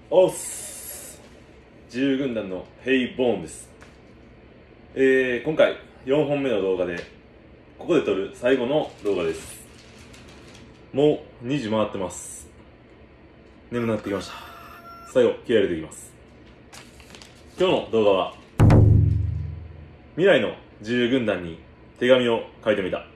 おっす。自由軍団のヘイボーンです。今回4本目の動画で、ここで撮る最後の動画です。もう2時回ってます。眠くなってきました。最後気合い入れていきます。今日の動画は、未来の自由軍団に手紙を書いてみた。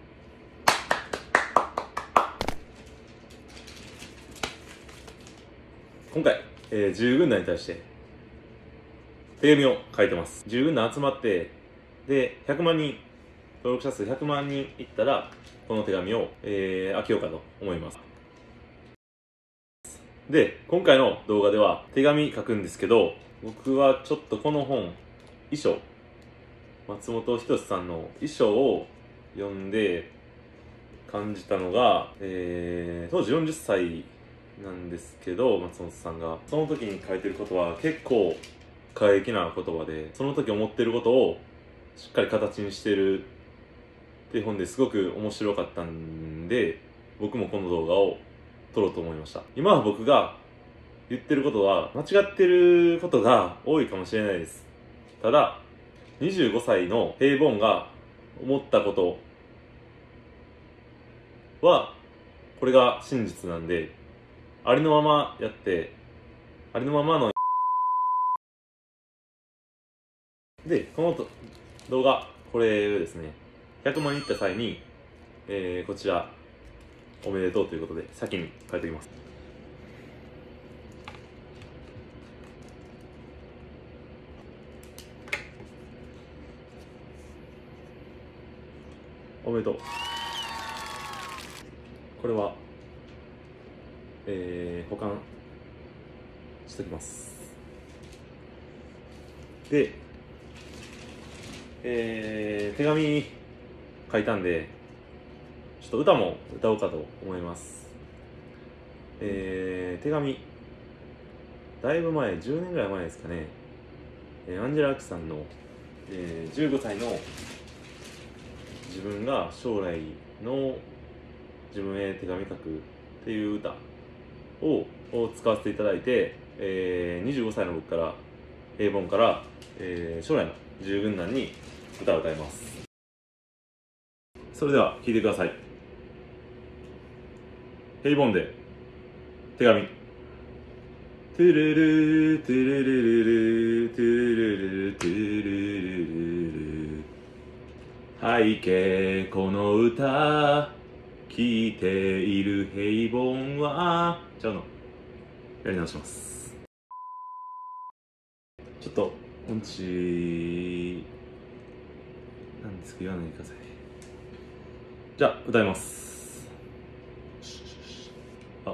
今回、自由軍団に対して手紙を書いてます。自由軍団集まって、で、100万人、登録者数100万人いったら、この手紙を、開けようかと思います。で、今回の動画では手紙書くんですけど、僕はちょっとこの本、遺書、松本人志さんの遺書を読んで感じたのが、当時40歳なんですけど、松本さんがその時に書いてることは結構過激な言葉で、その時思ってることをしっかり形にしてるっていう本ですごく面白かったんで、僕もこの動画を撮ろうと思いました。今は僕が言ってることは間違ってることが多いかもしれないです。ただ25歳のヘイボーンが思ったことはこれが真実なんで、ありのままやって、ありのままので、この動画、これですね、100万人いった際に、こちらおめでとうということで先に書いておきます。おめでとう。これは、保管しときます。で、手紙書いたんで、ちょっと歌も歌おうかと思います。手紙、だいぶ前、10年ぐらい前ですかね、アンジェラ・アキさんの、15歳の自分が将来の自分へ手紙書くっていう歌を使わせていただいて、25歳の僕から、ヘイボーンから、将来の自由軍団に歌を歌います。それでは聴いてください。ヘイボーンで手紙。トゥルルトゥルルルルトゥルルルトゥルルル、背景この歌聴いているヘイボーンはちゃうの、やり直します。ちょっと音痴なんですけど言わないでください。じゃあ歌います。お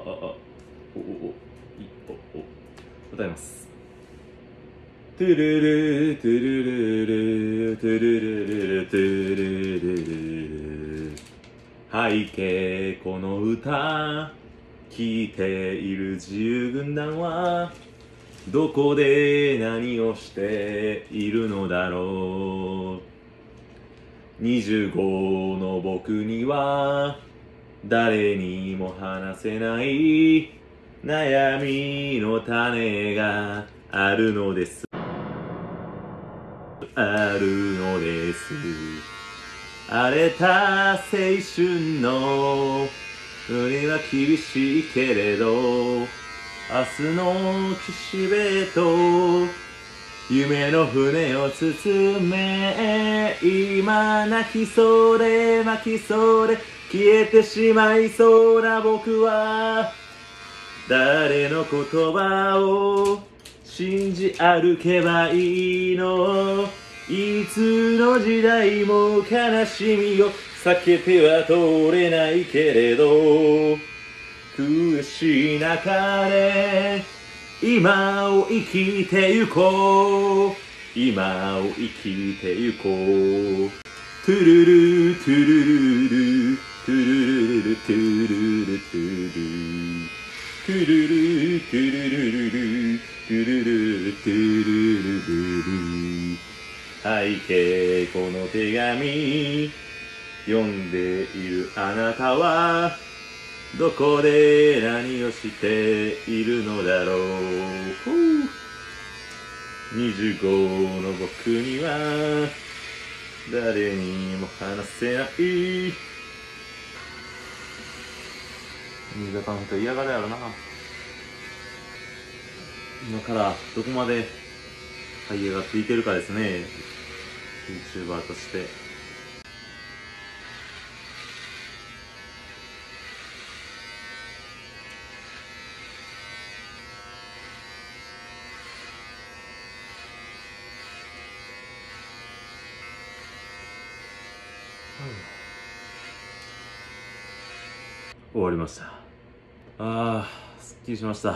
歌います。トゥルルトゥルルルトゥルルルルトゥルルルル、背景この歌聴いている自由軍団はどこで何をしているのだろう。25の僕には誰にも話せない悩みの種があるのです。あるのです。荒れた青春の海は厳しいけれど、明日の岸辺と夢の船を包め、今泣きそうで泣きそうで消えてしまいそうな僕は誰の言葉を信じ歩けばいいの。いつの時代も悲しみを避けては通れないけれど、苦しい中で今を生きてゆこう、今を生きてゆこう。トゥルルトゥルルルトゥルルルトゥルルトゥルトゥルルトゥルルルルトゥルルルトゥルルルル、背景この手紙読んでいるあなたはどこで何をしているのだろう。25の僕には誰にも話せない。新潟の人嫌がるやろな。今からどこまで這い上がっていけるかですね。YouTuber として。終わりました。すっきりしました。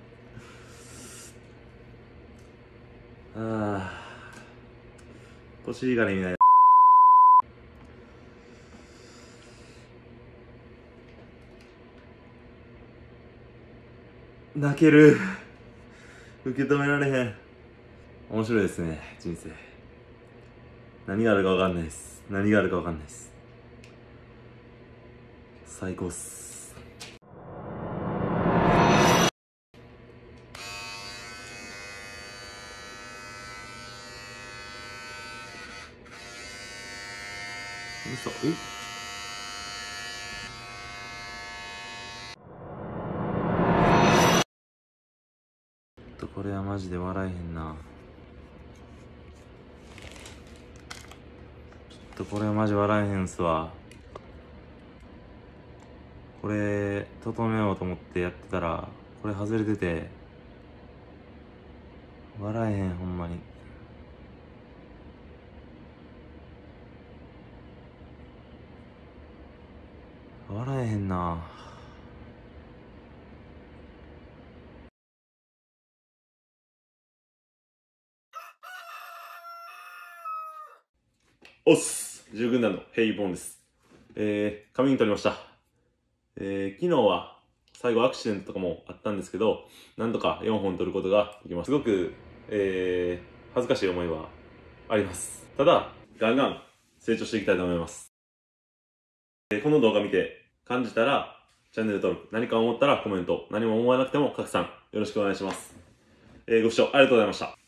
腰がねみたいな。泣ける。受け止められへん。面白いですね、人生。何があるかわかんないです。何があるかわかんないです。最高っす。嘘。これはマジで笑えへんな。これはマジ笑えへんすわ。これ整えようと思ってやってたらこれ外れてて笑えへん、ほんまに。笑えへんな。おっす、10軍団のヘイボンです。仮眠取りました。昨日は最後アクシデントとかもあったんですけど、なんとか4本取ることができます。すごく、恥ずかしい思いはあります。ただ、ガンガン成長していきたいと思います。この動画見て感じたら、チャンネル登録、何か思ったらコメント、何も思わなくても拡散、よろしくお願いします。ご視聴ありがとうございました。